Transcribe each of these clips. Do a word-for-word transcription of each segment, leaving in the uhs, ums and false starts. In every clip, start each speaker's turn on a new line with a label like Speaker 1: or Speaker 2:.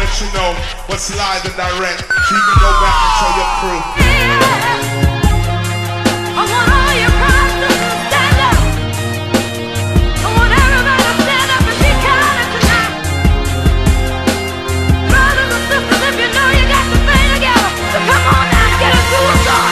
Speaker 1: let you know what's live and direct, so you can go back and tell your crew.
Speaker 2: I want all your prostitutes to stand up. I want everybody to stand up and be counted tonight. Brothers and sisters, if you know you got to thing together, so come on now, get a groove on.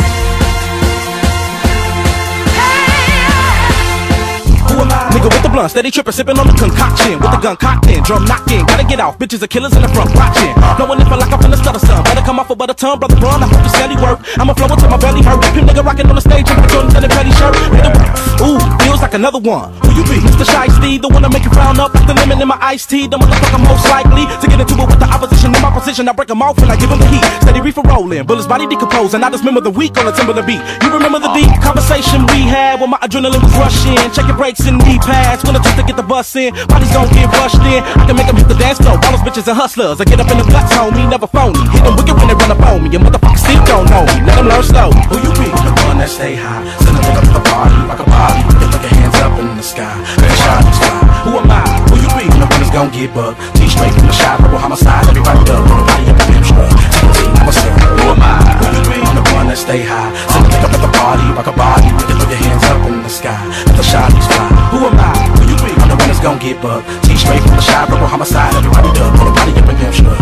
Speaker 3: Nigga with the blunt, steady trippin', sippin' on the concoction. With the gun cocked in, drum knocked in. Gotta get off, bitches are killers in the front watching. Knowing if I like I'm finna stutter some. Better come off a butter tongue, brother run. I hope the steady work. I'ma flow until my belly hurt. Him nigga rockin' on the stage in my Jordans and a petty shirt. Ooh, feels like another one. Who you be? Mister Shiesty, the one that make you frown up like the lemon in my iced tea. The motherfucker most likely to get into it with the opposition. In my position, I break them off and I give them the heat. Steady reefer rolling, bullets body decomposing. I just remember the week on the timber the beat. You remember the deep conversation we had when my adrenaline was rushing. Check your brakes and knee pads when I took to get the bus in. Bodies gon' get rushed in. I can make them hit the dance floor. All those bitches and hustlers. I get up in the guts, homie, never phony. Hit them wicked when they run up on me. You motherfuckers still don't know me. Let them learn slow. Who you be? The one that stay high. Send a nigga to the party, rock a body. Put your hands up in the sky. Red shot in the sky. Who am I? Who you be? The one that's gon' get bugged. T straight from the shot, rebel homicide. Everybody dub. Everybody up in them strut. Who am I? Who you be? I'm the one that stay high. Send a nigga to the party, rock a body. Put your hands up in the sky. Let the shot fly. Who am I? Who you be? I'm the one that's gon' get bugged. T straight from the shot, rebel homicide. Everybody dub. Everybody up in them strut.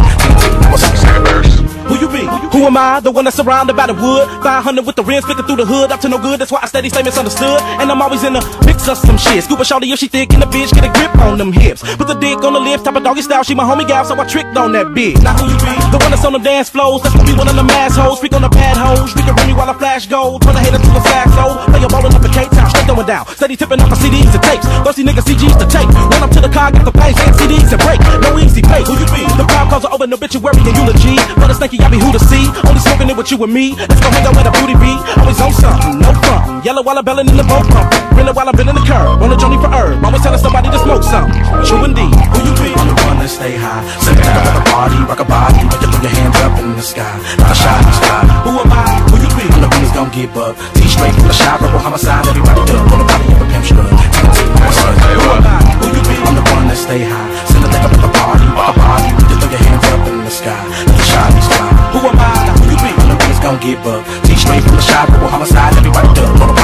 Speaker 3: Who you be? Who am I? The one that's surrounded by the wood. five hundred with the rims flicking through the hood. Up to no good, that's why I steady stay misunderstood. And I'm always in the mix of some shit. Scuba shorty if she thick and the bitch get a grip on them hips. Put the dick on the lips, type of doggy style. She my homie gal, so I tricked on that bitch. Now who you be? The one that's on the dance floors. That's gonna be one of them assholes. Freak on the pad hoes. We can ring me while I flash gold. Turn a hater to a saxo. Play a ballin' up in K-Town, straight throwing down. Steady tipping off the C Ds and tapes. Thirsty niggas C Gs to take. Run up to the car, get the pace, and C Ds and break. No easy pay. Who you be? The crowd calls are over, no obituary and eulogy. Brother Stanky, I be who to see. Only smoking it with you and me. Let's go hang out where the booty be. Always on something, no fun. Yellow while I'm belling in the boat pump. Grinning while I'm bending the curb. On a journey for herb. Always telling somebody to smoke something. True indeed. Who you be? I'm the one that stay high. Send a nigga to the party, rock a body. Make you throw your hands up in the sky. Like a shot in the sky. Who am I? Who you be? I'm the one that's gon' get bugged. T straight from the shot, rebel homicide. Everybody dub. Everybody up a pimp strut. Who am I? Who you be? I'm the one that stay high. Send a nigga to the party, rock a body. Make you throw your hands up in the sky. Like a shot in the sky. Who am I? Who you be? I'm the one that's gon' get bugged. T straight from the shot, rebel homicide. Everybody dub.